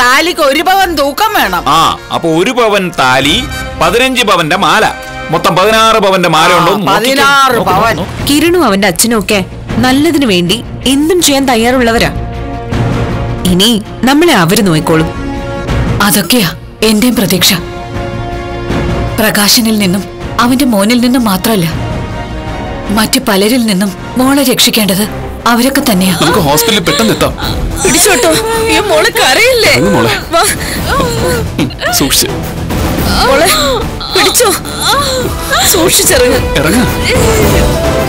താലിക്ക് 1 പവൻ തൂക്കം വേണം. അപ്പൊ 1 പവൻ താലി, 15 പവന്റെ മാല, മൊത്തം 16 പവന്റെ മാല ഉണ്ടോ? 16 പവൻ. കിരണും അവന്റെ അച്ഛനും ഒക്കെ നല്ലതിനു വേണ്ടി എന്തും ചെയ്യാൻ തയ്യാറുള്ളവരാ. ഇനി നമ്മളെ അവര് നോയിക്കോളും. അതൊക്കെയാ എന്റെയും പ്രതീക്ഷ. പ്രകാശനിൽ നിന്നും അവന്റെ മോനിൽ നിന്നും മാത്രമല്ല, മറ്റു പലരിൽ നിന്നും മോളെ രക്ഷിക്കേണ്ടത് അവരൊക്കെ തന്നെയാ. നമുക്ക് ഹോസ്പിറ്റലിൽ പെട്ടെന്ന് എത്താം. പിടിച്ചോട്ടോ, ഈ മോളെ കരയില്ലേ? സൂക്ഷിച്ച് മോളെ പിടിച്ചോ, സൂക്ഷിച്ചിറങ്ങ. ഇറങ്ങ.